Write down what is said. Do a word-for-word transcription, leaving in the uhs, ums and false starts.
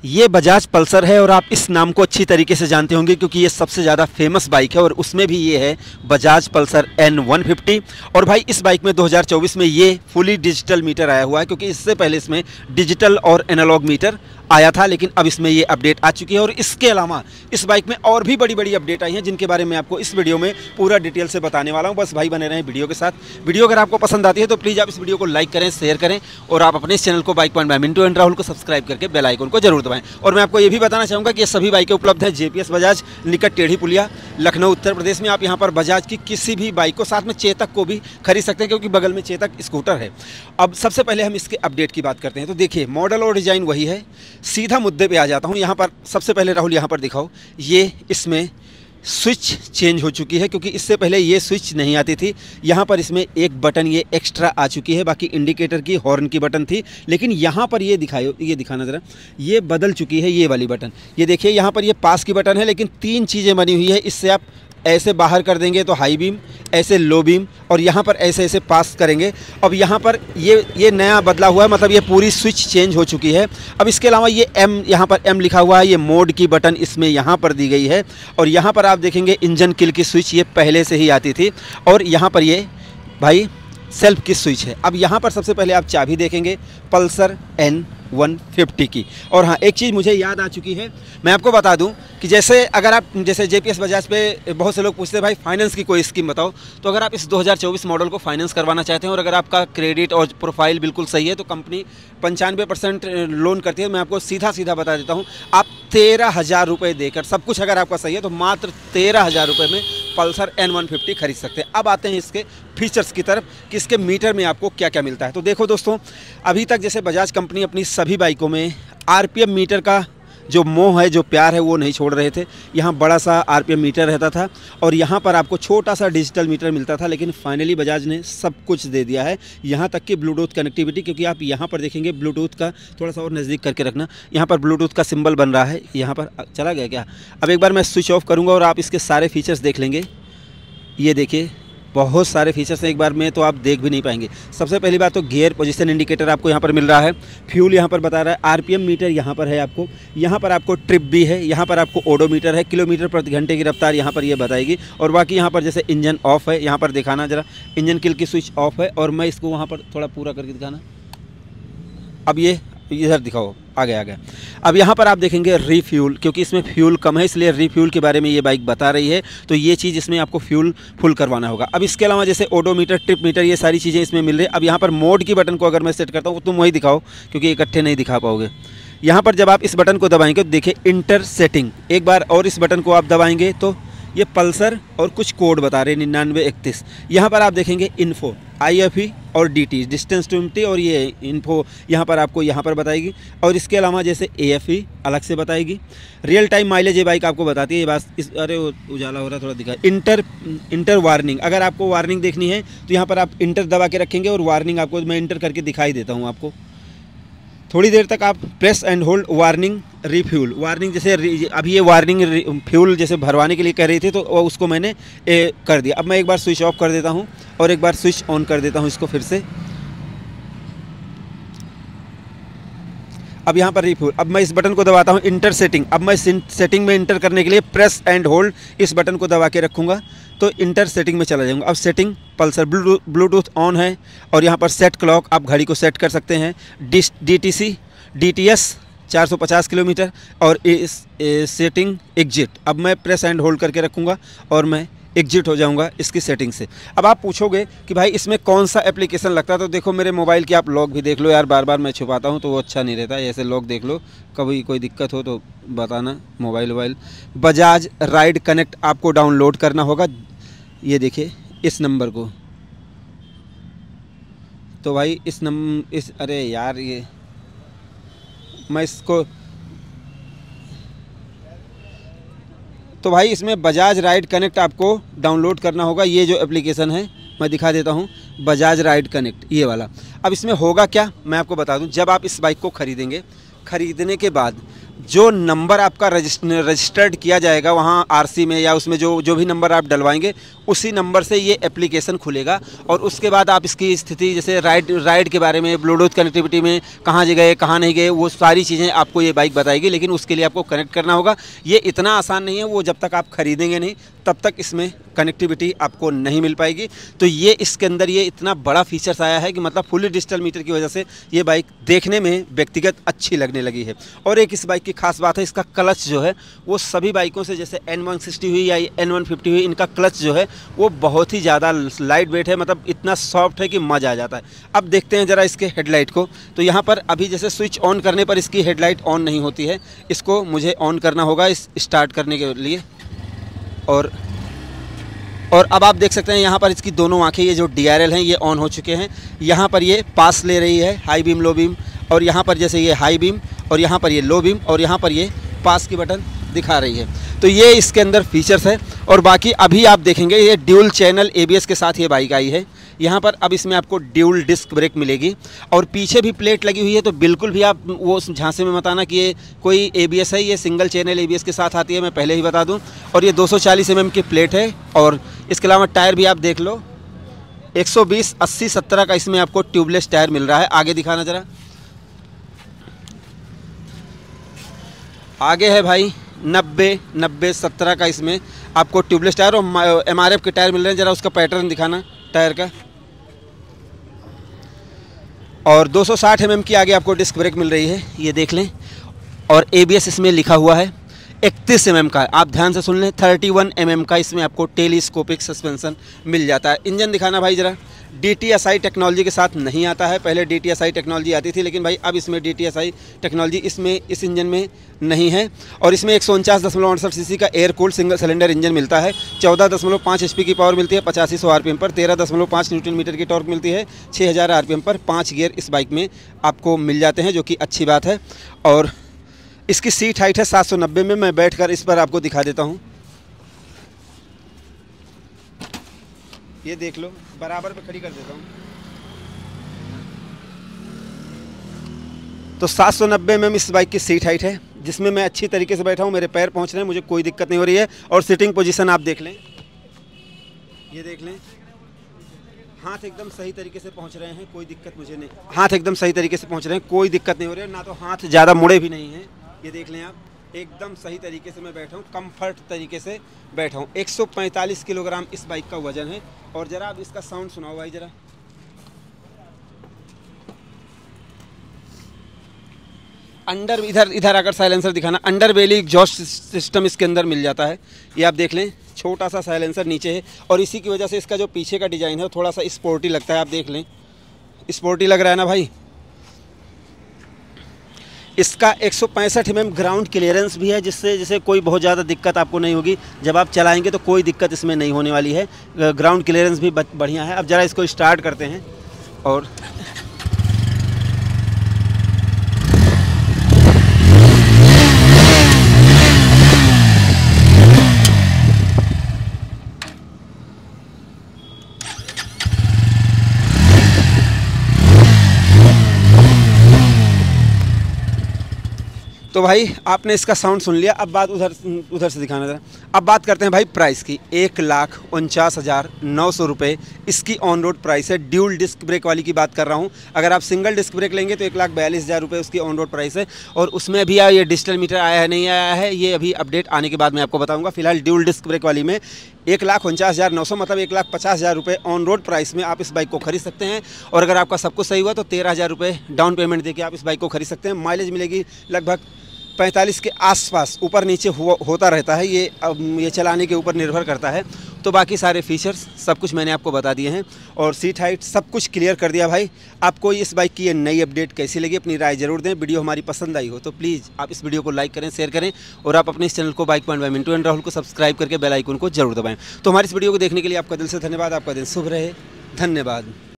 ये बजाज पल्सर है और आप इस नाम को अच्छी तरीके से जानते होंगे क्योंकि ये सबसे ज़्यादा फेमस बाइक है और उसमें भी ये है Bajaj Pulsar N one fifty. और भाई इस बाइक में दो हज़ार चौबीस में ये फुली डिजिटल मीटर आया हुआ है क्योंकि इससे पहले इसमें डिजिटल और एनालॉग मीटर आया था, लेकिन अब इसमें ये अपडेट आ चुकी है। और इसके अलावा इस बाइक में और भी बड़ी बड़ी अपडेट आई हैं जिनके बारे में आपको इस वीडियो में पूरा डिटेल से बताने वाला हूं। बस भाई बने रहें वीडियो के साथ। वीडियो अगर आपको पसंद आती है तो प्लीज़ आप इस वीडियो को लाइक करें, शेयर करें और आप अपने इस चैनल को bike point by Mintu and Rahul को सब्सक्राइब करके बेल आइकन को जरूर दबाएं। और मैं आपको ये भी बताना चाहूँगा कि ये सभी बाइकें उपलब्ध है जेपीएस बजाज, निकट टेढ़ी पुलिया, लखनऊ उत्तर प्रदेश में। आप यहाँ पर बजाज की किसी भी बाइक को, साथ में चेतक को भी खरीद सकते हैं क्योंकि बगल में चेतक स्कूटर है। अब सबसे पहले हम इसके अपडेट की बात करते हैं। तो देखिए मॉडल और डिज़ाइन वही है। सीधा मुद्दे पे आ जाता हूँ। यहाँ पर सबसे पहले राहुल यहाँ पर दिखाओ, ये इसमें स्विच चेंज हो चुकी है क्योंकि इससे पहले ये स्विच नहीं आती थी। यहाँ पर इसमें एक बटन ये एक्स्ट्रा आ चुकी है, बाकी इंडिकेटर की, हॉर्न की बटन थी, लेकिन यहाँ पर ये दिखाओ, ये दिखाना ज़रा, ये बदल चुकी है ये वाली बटन। ये देखिए यहाँ पर ये पास की बटन है, लेकिन तीन चीज़ें बनी हुई है। इससे आप ऐसे बाहर कर देंगे तो हाई बीम, ऐसे लो बीम, और यहाँ पर ऐसे ऐसे पास करेंगे। अब यहाँ पर ये ये नया बदला हुआ है, मतलब ये पूरी स्विच चेंज हो चुकी है। अब इसके अलावा ये एम, यहाँ पर एम लिखा हुआ है, ये मोड की बटन इसमें यहाँ पर दी गई है। और यहाँ पर आप देखेंगे इंजन किल की स्विच ये पहले से ही आती थी। और यहाँ पर ये भाई सेल्फ की स्विच है। अब यहाँ पर सबसे पहले आप चाबी देखेंगे पल्सर एन वन फिफ्टी की। और हाँ, एक चीज़ मुझे याद आ चुकी है, मैं आपको बता दूं कि जैसे अगर आप जैसे जेपीएस बजाज पे बहुत से लोग पूछते हैं भाई फाइनेंस की कोई स्कीम बताओ, तो अगर आप इस दो हज़ार चौबीस मॉडल को फाइनेंस करवाना चाहते हैं और अगर आपका क्रेडिट और प्रोफाइल बिल्कुल सही है तो कंपनी पंचानवे परसेंट लोन करती है। मैं आपको सीधा सीधा बता देता हूँ, आप तेरह हज़ार रुपये देकर सब कुछ अगर आपका सही है तो मात्र तेरह हज़ार रुपये में पल्सर एन वन फिफ्टी खरीद सकते हैं। अब आते हैं इसके फीचर्स की तरफ कि इसके मीटर में आपको क्या क्या मिलता है। तो देखो दोस्तों, अभी तक जैसे बजाज कंपनी अपनी सभी बाइकों में आरपीएम मीटर का जो मोह है, जो प्यार है, वो नहीं छोड़ रहे थे। यहाँ बड़ा सा आरपीएम मीटर रहता था और यहाँ पर आपको छोटा सा डिजिटल मीटर मिलता था, लेकिन फाइनली बजाज ने सब कुछ दे दिया है, यहाँ तक कि ब्लूटूथ कनेक्टिविटी। क्योंकि आप यहाँ पर देखेंगे ब्लूटूथ का, थोड़ा सा और नज़दीक करके रखना, यहाँ पर ब्लूटूथ का सिंबल बन रहा है। यहाँ पर चला गया क्या? अब एक बार मैं स्विच ऑफ करूँगा और आप इसके सारे फीचर्स देख लेंगे। ये देखिए बहुत सारे फीचर्स हैं, एक बार में तो आप देख भी नहीं पाएंगे। सबसे पहली बात तो गियर पोजीशन इंडिकेटर आपको यहाँ पर मिल रहा है, फ्यूल यहाँ पर बता रहा है, आरपीएम मीटर यहाँ पर है आपको, यहाँ पर आपको ट्रिप भी है, यहाँ पर आपको ओडोमीटर है, किलोमीटर प्रति घंटे की रफ्तार यहाँ पर ये यह बताएगी। और बाकी यहाँ पर जैसे इंजन ऑफ है, यहाँ पर दिखाना जरा, इंजन किल की स्विच ऑफ है। और मैं इसको वहाँ पर थोड़ा पूरा करके दिखाना, अब ये इधर दिखाओ, आ गया आ गया। अब यहाँ पर आप देखेंगे रीफ्यूल, क्योंकि इसमें फ्यूल कम है इसलिए रीफ्यूल के बारे में ये बाइक बता रही है, तो ये चीज़ इसमें आपको फ्यूल फुल करवाना होगा। अब इसके अलावा जैसे ओडोमीटर, ट्रिप मीटर, ये सारी चीज़ें इसमें मिल रही है। अब यहाँ पर मोड की बटन को अगर मैं सेट करता हूँ, तुम वही दिखाओ क्योंकि इकट्ठे नहीं दिखा पाओगे। यहाँ पर जब आप इस बटन को दबाएंगे तो देखिए इंटर सेटिंग, एक बार और इस बटन को आप दबाएंगे तो ये पल्सर और कुछ कोड बता रहे हैं निन्यानवे इकतीस। यहाँ पर आप देखेंगे इन्फो, आईएफई और डीटी, डिस्टेंस टू एम्प्टी, और ये इन्फो यहाँ पर आपको यहाँ पर बताएगी। और इसके अलावा जैसे एएफई अलग से बताएगी। रियल टाइम माइलेज ये बाइक आपको बताती है। ये बात इस, अरे उजाला हो रहा है थोड़ा दिखा। इंटर इंटर वार्निंग, अगर आपको वार्निंग देखनी है तो यहाँ पर आप इंटर दबा के रखेंगे और वार्निंग आपको मैं इंटर करके दिखाई देता हूँ आपको। थोड़ी देर तक आप press and hold warning refuel, warning जैसे अभी ये वार्निंग फ्यूल जैसे भरवाने के लिए कह रही थी तो उसको मैंने ए, कर दिया। अब मैं एक बार स्विच ऑफ कर देता हूँ और एक बार स्विच ऑन कर देता हूँ इसको फिर से। अब यहाँ पर रीफ्यूल, अब मैं इस बटन को दबाता हूँ इंटर सेटिंग। अब मैं सेटिंग में इंटर करने के लिए प्रेस एंड होल्ड इस बटन को दबा के रखूँगा तो इंटर सेटिंग में चला जाऊँगा। अब सेटिंग पल्सर ब्लूटूथ ऑन है और यहाँ पर सेट क्लॉक, आप घड़ी को सेट कर सकते हैं। D D T C D T S चार सौ पचास किलोमीटर और इस सेटिंग एग्जिट। अब मैं प्रेस एंड होल्ड करके रखूँगा और मैं एग्जिट हो जाऊंगा इसकी सेटिंग से। अब आप पूछोगे कि भाई इसमें कौन सा एप्लीकेशन लगता है, तो देखो मेरे मोबाइल की आप लॉक भी देख लो यार, बार बार मैं छुपाता हूं तो वो अच्छा नहीं रहता। ऐसे लॉक देख लो, कभी कोई दिक्कत हो तो बताना। Mobile mobile Bajaj ride connect आपको डाउनलोड करना होगा, ये देखिए इस नंबर को। तो भाई इस नम इस अरे यार ये मैं इसको, तो भाई इसमें बजाज राइड कनेक्ट आपको डाउनलोड करना होगा। ये जो एप्लीकेशन है मैं दिखा देता हूँ, बजाज राइड कनेक्ट, ये वाला। अब इसमें होगा क्या मैं आपको बता दूँ, जब आप इस बाइक को ख़रीदेंगे, ख़रीदने के बाद जो नंबर आपका रजिस्टर्ड किया जाएगा वहाँ आरसी में या उसमें जो जो भी नंबर आप डलवाएंगे उसी नंबर से ये एप्लीकेशन खुलेगा। और उसके बाद आप इसकी स्थिति जैसे राइड राइड के बारे में, ब्लूटूथ कनेक्टिविटी में कहाँ गए कहाँ नहीं गए, वो सारी चीज़ें आपको ये बाइक बताएगी। लेकिन उसके लिए आपको कनेक्ट करना होगा। ये इतना आसान नहीं है, वो जब तक आप खरीदेंगे नहीं तब तक इसमें कनेक्टिविटी आपको नहीं मिल पाएगी। तो ये इसके अंदर ये इतना बड़ा फीचर्स आया है कि मतलब फुली डिजिटल मीटर की वजह से ये बाइक देखने में व्यक्तिगत अच्छी लगने लगी है। और एक इस बाइक की खास बात है, इसका क्लच जो है वो सभी बाइकों से जैसे एन वन सिक्सटी हुई या एन वन फिफ्टी हुई, इनका क्लच जो है वो बहुत ही ज़्यादा लाइट वेट है, मतलब इतना सॉफ्ट है कि मज़ा आ जाता है। अब देखते हैं ज़रा इसके हेडलाइट को। तो यहाँ पर अभी जैसे स्विच ऑन करने पर इसकी हेडलाइट ऑन नहीं होती है, इसको मुझे ऑन करना होगा इस स्टार्ट करने के लिए। और और अब आप देख सकते हैं यहाँ पर इसकी दोनों आंखें, ये जो डी आर एल हैं ये ऑन हो चुके हैं। यहाँ पर ये पास ले रही है, हाई बीम लो बीम, और यहाँ पर जैसे ये हाई बीम और यहाँ पर ये लो बीम और यहाँ पर ये पास की बटन दिखा रही है। तो ये इसके अंदर फीचर्स है। और बाकी अभी आप देखेंगे ये dual channel A B S के साथ ये बाइक आई है। यहाँ पर अब इसमें आपको ड्यूल डिस्क ब्रेक मिलेगी और पीछे भी प्लेट लगी हुई है। तो बिल्कुल भी आप वो झांसे में मत आना कि ये कोई ए बी एस है, ये single channel A B S के साथ आती है, मैं पहले ही बता दूं। और ये दो सौ चालीस एम एम की प्लेट है। और इसके अलावा टायर भी आप देख लो, एक सौ बीस अस्सी सत्रह का इसमें आपको ट्यूबलेस टायर मिल रहा है। आगे दिखाना ज़रा, आगे है भाई नब्बे नब्बे सत्रह का इसमें आपको ट्यूबलेस टायर और एम आर एफ के टायर मिल रहे हैं। ज़रा उसका पैटर्न दिखाना टायर का। और दो सौ साठ एम एम की आगे आपको डिस्क ब्रेक मिल रही है, ये देख लें। और ए बी एस इसमें लिखा हुआ है। इकतीस एम एम का, आप ध्यान से सुन लें, इकतीस एम एम का इसमें आपको टेलीस्कोपिक सस्पेंशन मिल जाता है। इंजन दिखाना भाई ज़रा। D T S I technology के साथ नहीं आता है, पहले D T S I technology आती थी, लेकिन भाई अब इसमें D T S I technology इसमें इस इंजन में नहीं है। और इसमें एक सौ उनचास दशमलव अड़सठ सी सी का air cooled single cylinder engine मिलता है। चौदह दशमलव पाँच एच पी की पावर मिलती है पचासी सौ आर पी एम पर। तेरह दशमलव पाँच न्यूटन मीटर की टॉर्क मिलती है छः हज़ार आर पी एम पर। पाँच गियर इस बाइक में आपको मिल जाते हैं, जो कि अच्छी बात है। और इसकी सीट हाइट है सात सौ नब्बे में। मैं बैठकर इस पर आपको दिखा देता हूँ, ये देख लो, बराबर पे खड़ी कर देता हूँ। तो सात सौ नब्बे में इस बाइक की सीट हाइट है, जिसमें मैं अच्छी तरीके से बैठा हूँ, मेरे पैर पहुँच रहे हैं, मुझे कोई दिक्कत नहीं हो रही है। और सिटिंग पोजीशन आप देख लें, ये देख लें, हाथ एकदम सही तरीके से पहुँच रहे हैं, कोई दिक्कत मुझे नहीं। हाथ एकदम सही तरीके से पहुँच रहे हैं, कोई दिक्कत नहीं हो रही है, ना तो हाथ ज़्यादा मुड़े भी नहीं हैं। ये देख लें आप, एकदम सही तरीके से मैं बैठा हूँ, कंफर्ट तरीके से बैठा हूँ। एक सौ पैंतालीस किलोग्राम इस बाइक का वजन है। और ज़रा आप इसका साउंड सुनाओ भाई ज़रा। अंडर इधर इधर आकर साइलेंसर दिखाना। अंडर बेली एग्जॉस्ट सिस्टम इसके अंदर मिल जाता है, ये आप देख लें, छोटा सा साइलेंसर नीचे है। और इसी की वजह से इसका जो पीछे का डिज़ाइन है वो थोड़ा सा स्पोर्टी लगता है, आप देख लें, स्पोर्टी लग रहा है ना भाई। इसका एक सौ पैंसठ एम एम ग्राउंड क्लियरेंस भी है, जिससे जैसे कोई बहुत ज़्यादा दिक्कत आपको नहीं होगी। जब आप चलाएंगे तो कोई दिक्कत इसमें नहीं होने वाली है। ग्राउंड क्लियरेंस भी बढ़िया है। अब ज़रा इसको स्टार्ट करते हैं। और तो भाई आपने इसका साउंड सुन लिया। अब बात उधर उधर से दिखाना था। अब बात करते हैं भाई प्राइस की। एक लाख उनचास हज़ार नौ सौ रुपये इसकी ऑन रोड प्राइस है। ड्यूल डिस्क ब्रेक वाली की बात कर रहा हूँ। अगर आप सिंगल डिस्क ब्रेक लेंगे तो एक लाख बयालीस हज़ार रुपये उसकी ऑन रोड प्राइस है। और उसमें अभी ये डिजिटल मीटर आया है नहीं आया है, ये अभी अपडेट आने के बाद मैं आपको बताऊँगा। फिलहाल ड्यूल डिस्क ब्रेक वाली में एक लाख उनचास हज़ार नौ सौ मतलब एक लाख पचास हज़ार रुपये ऑन रोड प्राइस में आप इस बाइक को खरीद सकते हैं। और अगर आपका सब कुछ सही हुआ तो तेरह हज़ार रुपये डाउन पेमेंट देके आप इस बाइक को खरीद सकते हैं। माइलेज मिलेगी लगभग पैंतालीस के आसपास, ऊपर नीचे हुआ होता रहता है, ये अब ये चलाने के ऊपर निर्भर करता है। तो बाकी सारे फीचर्स सब कुछ मैंने आपको बता दिए हैं और सीट हाइट सब कुछ क्लियर कर दिया भाई। आपको इस बाइक की ये नई अपडेट कैसी लगी अपनी राय जरूर दें। वीडियो हमारी पसंद आई हो तो प्लीज़ आप इस वीडियो को लाइक करें, शेयर करें और आप अपने इस चैनल को bike point by Mintu and Rahul को सब्सक्राइब करके बेल आइकन को जरूर दबाएं। तो हमारी इस वीडियो को देखने के लिए आपका दिल से धन्यवाद। आपका दिन शुभ रहे। धन्यवाद।